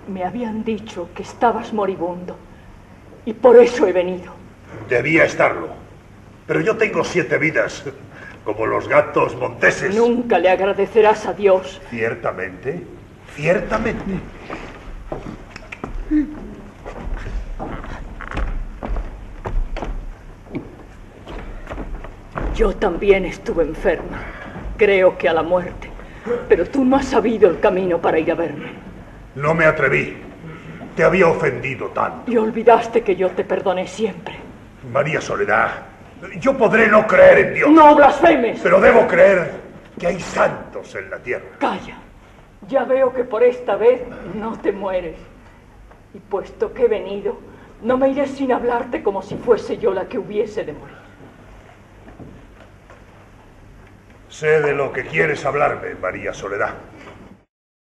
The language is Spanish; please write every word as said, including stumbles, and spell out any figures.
Me habían dicho que estabas moribundo y por eso he venido. Debía estarlo, pero yo tengo siete vidas, como los gatos monteses. Nunca le agradecerás a Dios. Ciertamente, ciertamente. Yo también estuve enferma, creo que a la muerte, pero tú no has sabido el camino para ir a verme. No me atreví, te había ofendido tanto. Y olvidaste que yo te perdoné siempre. María Soledad, yo podré no creer en Dios. ¡No blasfemes! Pero debo creer que hay santos en la tierra. Calla, ya veo que por esta vez no te mueres. Y puesto que he venido, no me iré sin hablarte como si fuese yo la que hubiese de morir. Sé de lo que quieres hablarme, María Soledad.